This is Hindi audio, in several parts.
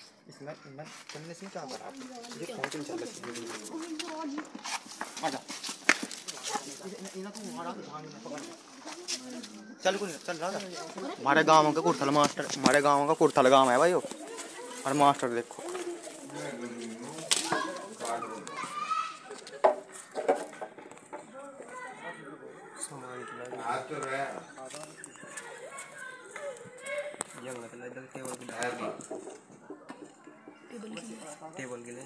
इसमें चलने से क्या करा ये कौन सी चल रही है आजा इना तो मारा भाग में पकड़ चल कोई चल रहा है। हमारे गांव का कुर्थल मास्टर, हमारे गांव का कुर्थल गांव है भाई वो। और मास्टर देखो टेबल के लिए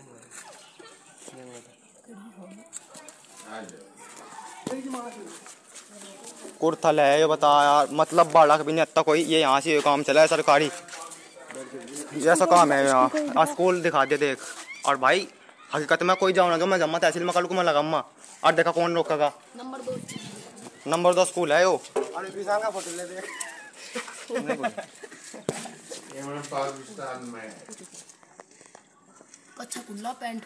कुर्थल है ये बता यार, मतलब बालक भी नहीं आता कोई। ये यहाँ से ये काम चला है सरकारी, जैसा काम है यहाँ स्कूल दिखा दे देख। और भाई हकीकत में कोई जाऊँ ना मैं जम्मा तहसील में कल को मैं लगाऊंगा और देखा कौन रोकेगा। नंबर 2 स्कूल है वो। का फोटो ले देख पाकिस्तान में अच्छा खुला पैंट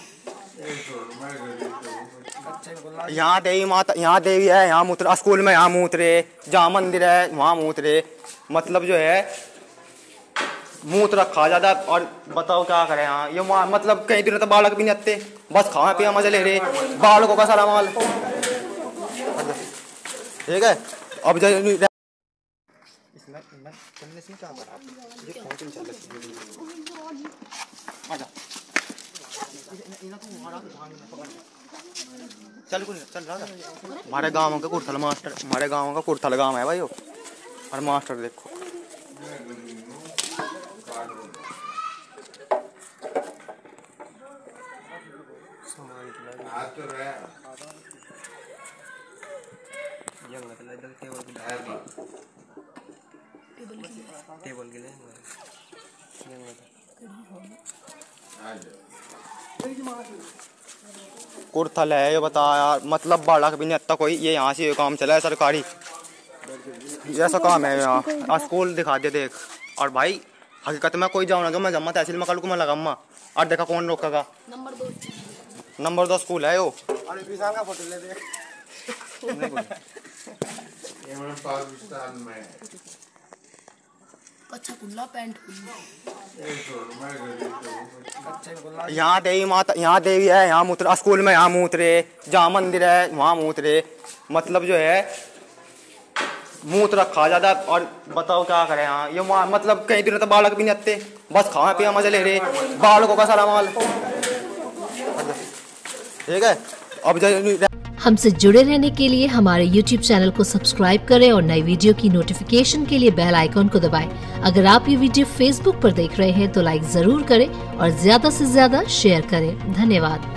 यहाँ देवी माता, यहाँ देवी है, यहाँ मूत्र स्कूल में, यहाँ मूत्रे, जहाँ मंदिर है वहाँ मूत्रे। मतलब जो है मूत्र रखा ज्यादा। और बताओ क्या करें यहाँ ये मतलब कई दिनों तक बालक भी नहीं आते, बस खावा पिया मजा ले रहे बालकों का सारा माल। ठीक है अब इसमें चलने से क्या करा ये कौन सी चल रही है आजा इना तो मारा भाग में पकड़ चल कोई चल रहा है। हमारे गांव का कुर्थल मास्टर, हमारे गांव का कुर्थल गांव है भाई वो। और मास्टर देखो टेबल के लिए कुर्थल है ये बता यार, मतलब बालक भी नहीं आता कोई। ये यहाँ से ये काम चला है सरकारी, जैसा काम है यहाँ स्कूल दिखा दे देख। और भाई हकीकत में कोई जाऊँ ना मैं जम्मा तहसील में कल को मैं लगाऊंगा और देखा कौन रोकेगा। नंबर 2 स्कूल है वो। का फोटो ले देख पाकिस्तान में अच्छा खुला पैंट यहाँ देवी माता, यहाँ देवी है, यहाँ मूत्र स्कूल में, यहाँ मूत्रे, जहाँ मंदिर है वहाँ मूत्रे। मतलब जो है मूत्र रखा ज्यादा। और बताओ क्या करें यहाँ ये मतलब कई दिनों तक बालक भी नहीं आते, बस खावा पिया मजा ले रहे बालकों का सारा माल। ठीक है अब हमसे जुड़े रहने के लिए हमारे YouTube चैनल को सब्सक्राइब करें और नई वीडियो की नोटिफिकेशन के लिए बेल आइकॉन को दबाएं। अगर आप ये वीडियो Facebook पर देख रहे हैं तो लाइक जरूर करें और ज्यादा से ज्यादा शेयर करें। धन्यवाद।